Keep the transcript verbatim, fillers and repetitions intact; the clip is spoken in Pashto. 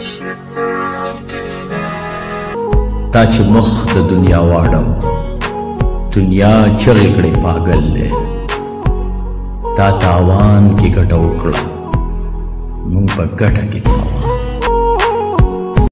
تا چې مخ د دنیا واړو دنیا چغې کړې پاگل دی تا تاوان کې ګټه وکړه مونږ په ګټه کې تاوان